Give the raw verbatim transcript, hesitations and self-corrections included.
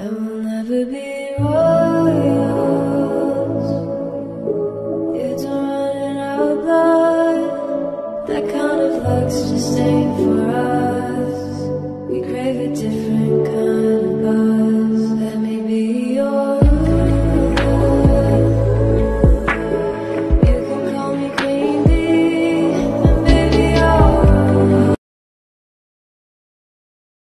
There will never be royals. It's running our blood. That kind of luck's just ain't for us.